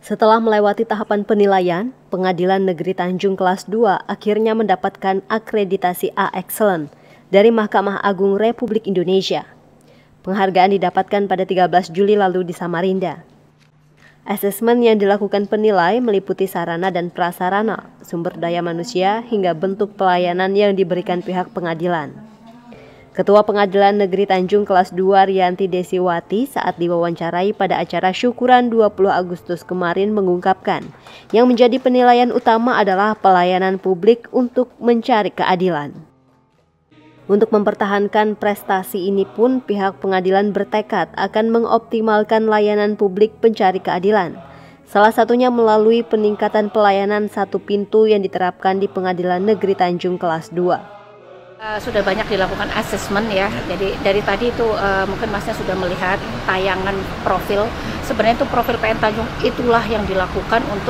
Setelah melewati tahapan penilaian, Pengadilan Negeri Tanjung Kelas 2 akhirnya mendapatkan akreditasi A Excellent dari Mahkamah Agung Republik Indonesia. Penghargaan didapatkan pada 13 Juli lalu di Samarinda. Asesmen yang dilakukan penilai meliputi sarana dan prasarana, sumber daya manusia, hingga bentuk pelayanan yang diberikan pihak pengadilan. Ketua Pengadilan Negeri Tanjung Kelas 2 Rianti Desiwati saat diwawancarai pada acara syukuran 20 Agustus kemarin mengungkapkan yang menjadi penilaian utama adalah pelayanan publik untuk mencari keadilan. Untuk mempertahankan prestasi ini pun pihak pengadilan bertekad akan mengoptimalkan layanan publik pencari keadilan. Salah satunya melalui peningkatan pelayanan satu pintu yang diterapkan di Pengadilan Negeri Tanjung Kelas 2. Sudah banyak dilakukan asesmen ya, jadi dari tadi itu mungkin Masnya sudah melihat tayangan profil. Sebenarnya itu profil PN Tanjung itulah yang dilakukan untuk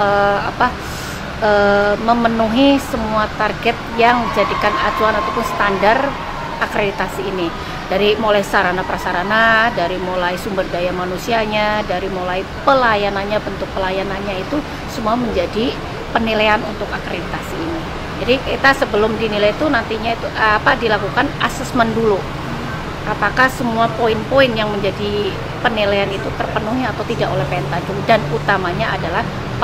memenuhi semua target yang dijadikan acuan ataupun standar akreditasi ini. Dari mulai sarana prasarana, dari mulai sumber daya manusianya, dari mulai pelayanannya, bentuk pelayanannya itu semua menjadi penilaian untuk akreditasi ini. Jadi kita sebelum dinilai itu nantinya itu dilakukan asesmen dulu. Apakah semua poin-poin yang menjadi penilaian itu terpenuhi atau tidak oleh PN Tanjung, dan utamanya adalah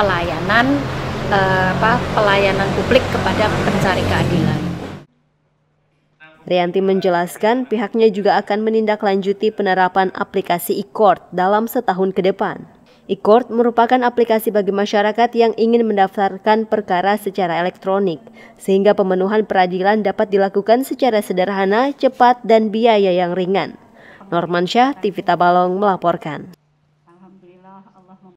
pelayanan publik kepada pencari keadilan. Rianti menjelaskan pihaknya juga akan menindaklanjuti penerapan aplikasi e-court dalam setahun ke depan. E-court merupakan aplikasi bagi masyarakat yang ingin mendaftarkan perkara secara elektronik, sehingga pemenuhan peradilan dapat dilakukan secara sederhana, cepat, dan biaya yang ringan. Normansyah, TV Tabalong melaporkan.